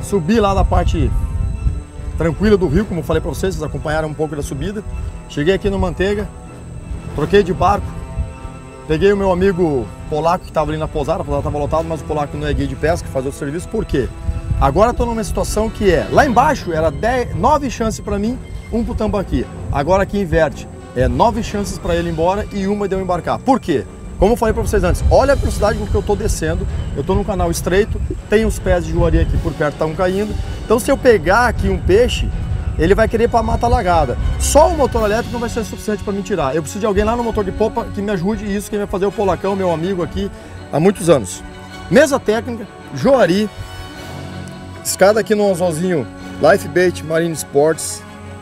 Subi lá da parte tranquila do rio, como eu falei para vocês acompanharam um pouco da subida. Cheguei aqui no Manteiga, troquei de barco, peguei o meu amigo polaco que estava ali na pousada, a pousada estava lotada, mas o polaco não é guia de pesca, fazia o serviço. Por quê? Agora estou numa situação que lá embaixo era 9 chances para mim, 1 para o tambaqui. Agora aqui inverte, 9 chances para ele ir embora e 1 de eu embarcar. Por quê? Como eu falei para vocês antes, olha a velocidade com que eu estou descendo, eu estou num canal estreito, tem os pés de juari aqui por perto estão caindo, então se eu pegar aqui um peixe, ele vai querer ir para a mata alagada. Só o motor elétrico não vai ser suficiente para me tirar, eu preciso de alguém lá no motor de popa que me ajude, e isso quem vai fazer é o Polacão, meu amigo aqui há muitos anos. Mesa técnica, juari, escada aqui no anzolzinho Lifebait Marine Sports,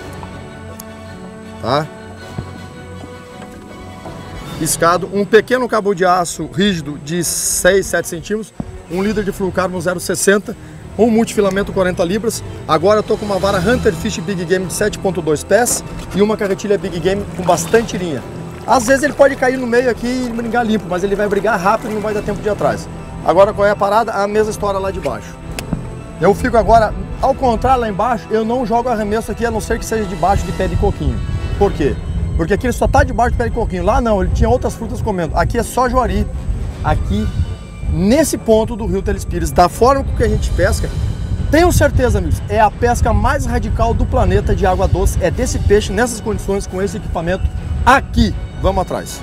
tá? Escado, um pequeno cabo de aço rígido de 6, 7 centímetros, um líder de fluorocarbon 0,60, um multifilamento 40 libras. Agora eu tô com uma vara Hunter Fish Big Game de 7,2 pés e uma carretilha Big Game com bastante linha. Às vezes ele pode cair no meio aqui e brigar limpo, mas ele vai brigar rápido e não vai dar tempo de ir atrás. Agora qual é a parada? A mesma história lá de baixo. Eu fico agora, ao contrário lá embaixo, eu não jogo arremesso aqui a não ser que seja debaixo de pé de coquinho. Por quê? Porque aqui ele só tá debaixo do pé de coquinho. Lá não, ele tinha outras frutas comendo. Aqui é só juari. Aqui, nesse ponto do rio Telespires, da forma com que a gente pesca, tenho certeza, amigos, é a pesca mais radical do planeta de água doce. É desse peixe, nessas condições, com esse equipamento aqui. Vamos atrás.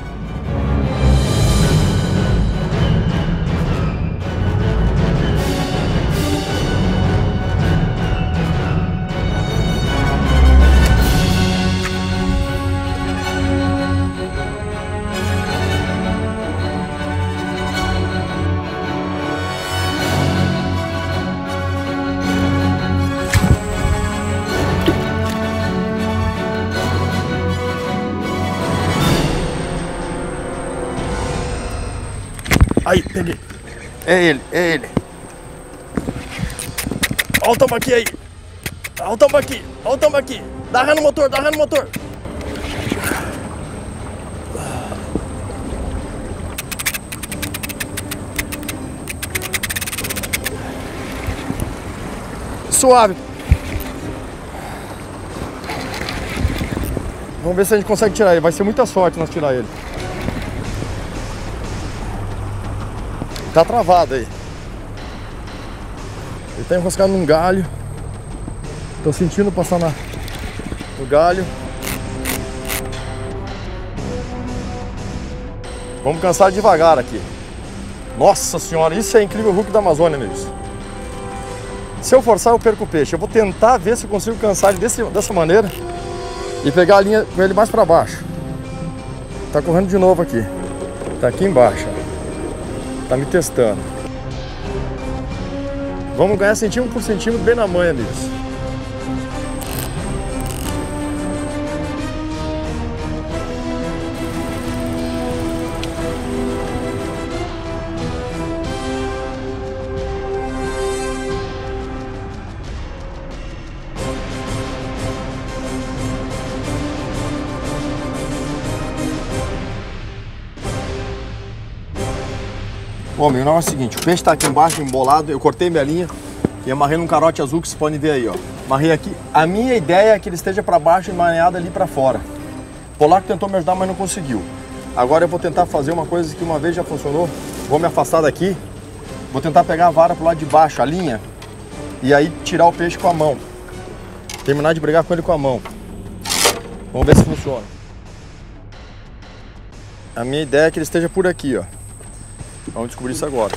Aí, peguei. É ele, é ele. Olha o tambaqui aí. Olha o tambaqui, olha o tambaqui. Dá ré no motor, dá ré no motor. Suave. Vamos ver se a gente consegue tirar ele. Vai ser muita sorte nós tirar ele. Tá travado aí. Ele tá enroscado num galho. Tô sentindo passar no galho. Vamos cansar devagar aqui. Nossa senhora, isso é incrível Hulk da Amazônia, amigos. Se eu forçar, eu perco o peixe. Eu vou tentar ver se eu consigo cansar ele dessa maneira e pegar a linha com ele mais para baixo. Tá correndo de novo aqui. Tá aqui embaixo, ó. Tá me testando. Vamos ganhar centímetro por centímetro bem na manha, amigos. Bom, meu negócio é o seguinte, o peixe está aqui embaixo embolado, eu cortei minha linha e amarrei num carote azul que vocês podem ver aí, ó. Amarrei aqui. A minha ideia é que ele esteja para baixo e maneado ali para fora. O polaco tentou me ajudar, mas não conseguiu. Agora eu vou tentar fazer uma coisa que uma vez já funcionou. Vou me afastar daqui, vou tentar pegar a vara pro lado de baixo, a linha, e aí tirar o peixe com a mão. Terminar de brigar com ele com a mão. Vamos ver se funciona. A minha ideia é que ele esteja por aqui, ó. Vamos descobrir isso agora.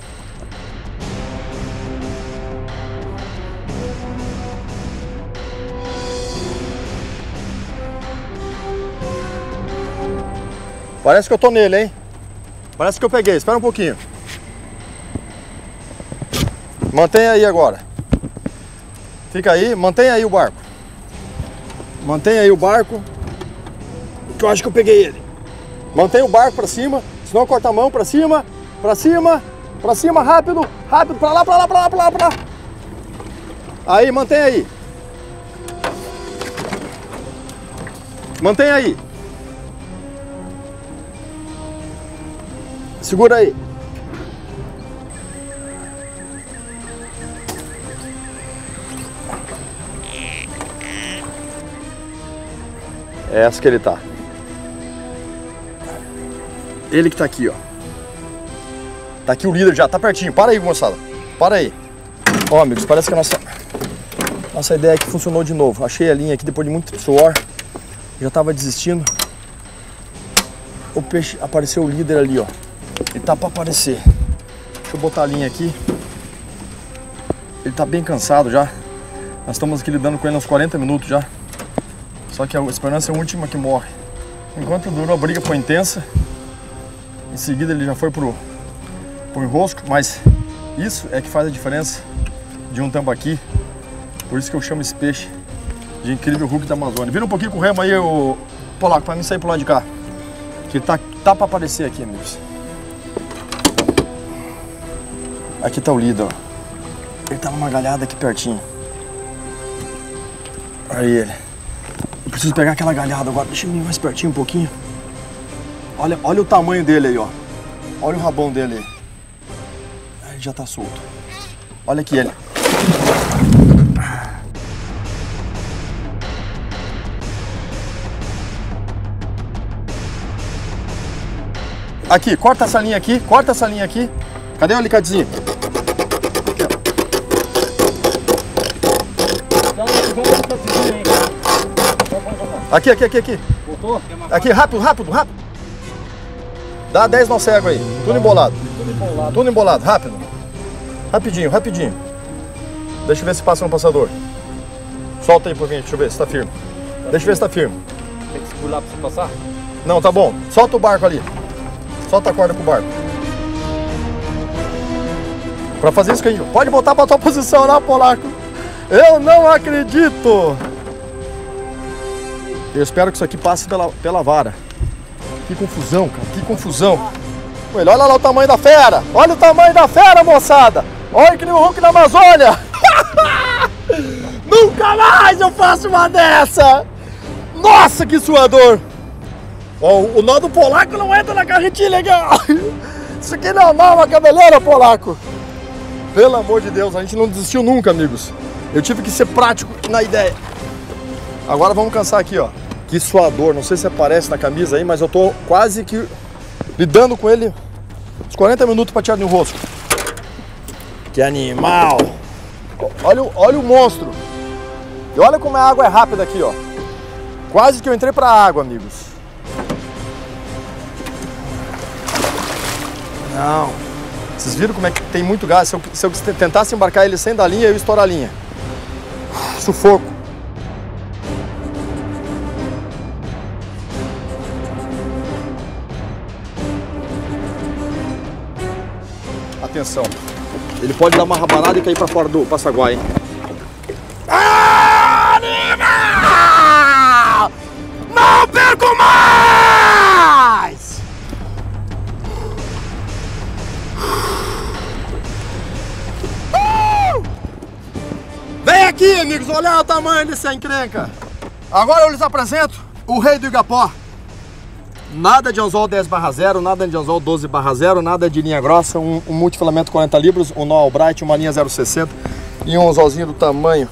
Parece que eu tô nele, hein? Parece que eu peguei. Espera um pouquinho. Mantenha aí agora. Fica aí, mantenha aí o barco. Mantenha aí o barco. Que eu acho que eu peguei ele. Mantenha o barco pra cima. Senão corta a mão, pra cima, pra cima, pra cima, rápido, rápido, pra lá, pra lá, pra lá, pra lá, pra lá. Aí, mantém aí. Mantém aí. Segura aí. É essa que ele tá. Ele que tá aqui, ó. Tá aqui o líder já, tá pertinho. Para aí, moçada. Para aí. Ó, amigos, parece que a nossa ideia aqui funcionou de novo. Achei a linha aqui depois de muito suor. Já tava desistindo. O peixe, apareceu o líder ali, ó. Ele tá pra aparecer. Deixa eu botar a linha aqui. Ele tá bem cansado já. Nós estamos aqui lidando com ele uns 40 minutos já. Só que a esperança é a última que morre. Enquanto durou a briga foi intensa. Em seguida ele já foi pro enrosco, mas isso é que faz a diferença de um tambaqui. Por isso que eu chamo esse peixe de incrível Hulk da Amazônia. Vira um pouquinho com o remo aí, o Polaco, pra mim sair pro lado de cá. Que ele tá pra aparecer aqui, amigos. Aqui tá o líder, ó. Ele tá numa galhada aqui pertinho. Aí ele. Eu preciso pegar aquela galhada agora. Deixa eu ir mais pertinho um pouquinho. Olha o tamanho dele aí, ó. Olha o rabão dele aí. Ele já tá solto. Olha aqui ele. Aqui, corta essa linha aqui. Corta essa linha aqui. Cadê o alicatezinho? Aqui. Voltou? Aqui, rápido. Dá 10 nó cego aí. Tudo embolado. Tudo embolado, rápido. Rapidinho. Deixa eu ver se passa no passador. Solta aí por mim, deixa eu ver se tá firme. Deixa eu ver se tá firme. Tem que segurar pra você passar? Não, tá bom. Solta o barco ali. Solta a corda pro barco. Pra fazer isso que a gente... Pode botar pra tua posição lá, Polaco. Eu não acredito. Eu espero que isso aqui passe pela vara. Que confusão, cara. Que confusão. Olha lá o tamanho da fera. Olha o tamanho da fera, moçada. Olha que Hulk da Amazônia. Nunca mais eu faço uma dessa. Nossa, que suador. Ó, o nó do Polaco não entra na carretilha aqui. Isso aqui não é uma cabeleira, Polaco. Pelo amor de Deus, a gente não desistiu nunca, amigos. Eu tive que ser prático na ideia. Agora vamos cansar aqui, ó. Que suador, não sei se aparece na camisa aí, mas eu tô quase que lidando com ele uns 40 minutos para tirar no rosto. Que animal! Olha o monstro. E olha como a água é rápida aqui, ó. Quase que eu entrei pra água, amigos. Não. Vocês viram como é que tem muito gás? Se eu tentasse embarcar ele sem dar linha, eu ia estourar a linha. Sufoco. Atenção. Ele pode dar uma rabanada e cair pra fora do passaguai, hein? Animal! Não perco mais! Vem aqui, amigos, olha o tamanho desse encrenca. Agora eu lhes apresento o rei do Igapó. Nada de anzol 10/0, nada de anzol 12/0, nada de linha grossa, um multifilamento 40 libras, um nó Albright, uma linha 0,60 e um anzolzinho do tamanho.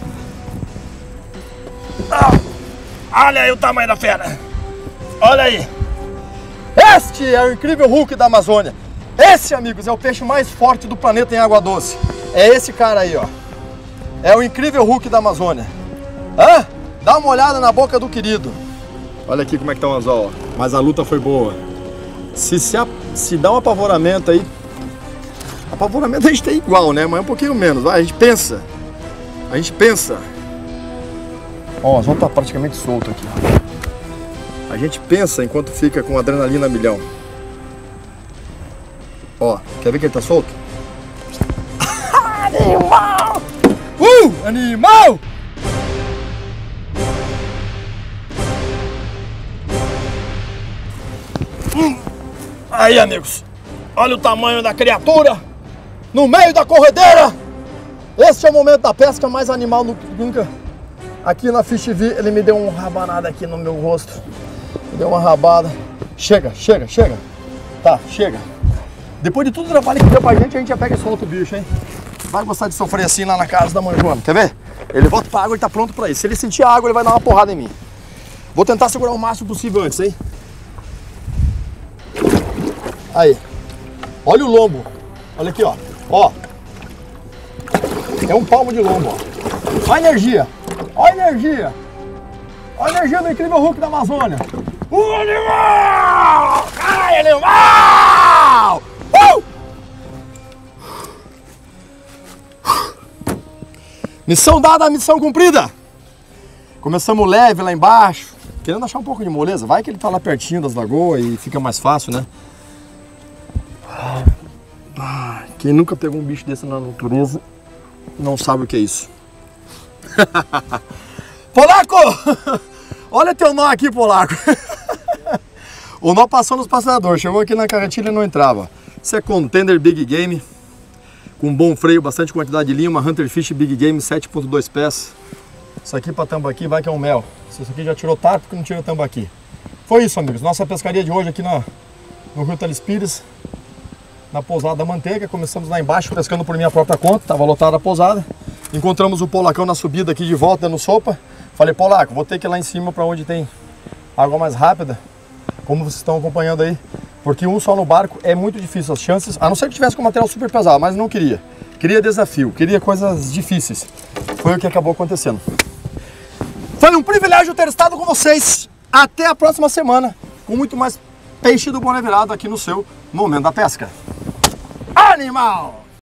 Olha aí o tamanho da fera! Olha aí! Este é o incrível Hulk da Amazônia. Esse, amigos, é o peixe mais forte do planeta em água doce. É esse cara aí, ó. É o incrível Hulk da Amazônia. Hã? Dá uma olhada na boca do querido. Olha aqui como é que tá o anzol, ó. Mas a luta foi boa. Se dá um apavoramento aí... Apavoramento a gente tem igual, né? Mas é um pouquinho menos. Vai, a gente pensa. Ó, o anzol tá praticamente solto aqui. A gente pensa enquanto fica com adrenalina a milhão. Ó, quer ver que ele tá solto? Animal! Animal! Aí, amigos, olha o tamanho da criatura no meio da corredeira. Este é o momento da pesca mais animal nunca. Aqui na Fish TV, ele me deu uma rabanada aqui no meu rosto. Me deu uma rabada. Chega. Tá, chega. Depois de tudo o trabalho que deu pra gente, a gente já pega e solta o bicho, hein? Vai gostar de sofrer assim lá na casa da mãe Joana, quer ver? Ele volta pra água e tá pronto pra isso. Se ele sentir a água, ele vai dar uma porrada em mim. Vou tentar segurar o máximo possível antes, hein? Aí. Olha o lombo. Olha aqui, ó. Ó. É um palmo de lombo, ó. Olha a energia. Olha a energia. Olha a energia do incrível Hulk da Amazônia. O animal! Ai, animal! Missão dada, missão cumprida. Começamos leve lá embaixo, querendo achar um pouco de moleza. Vai que ele tá lá pertinho das lagoas e fica mais fácil, né? Quem nunca pegou um bicho desse na natureza não sabe o que é isso. Polaco! Olha teu nó aqui, Polaco. O nó passou nos passadores, chegou aqui na carretilha e não entrava. Isso é contender Big Game, com bom freio, bastante quantidade de linha, uma Hunter Fish Big Game 7.2 pés. Isso aqui para tambaqui vai que é um mel. Isso aqui já tirou tarpo porque não tira tambaqui. Foi isso, amigos. Nossa pescaria de hoje aqui no Rio Telespires, na pousada da Manteiga. Começamos lá embaixo pescando por minha própria conta, estava lotada a pousada. Encontramos o Polacão na subida aqui de volta, dando sopa. Falei, Polaco, vou ter que ir lá em cima para onde tem água mais rápida, como vocês estão acompanhando aí, porque um só no barco é muito difícil. As chances, a não ser que tivesse com material super pesado, mas não queria. Queria desafio, queria coisas difíceis. Foi o que acabou acontecendo. Foi um privilégio ter estado com vocês. Até a próxima semana, com muito mais peixe do Boné Virado aqui no seu Momento da Pesca. Animal!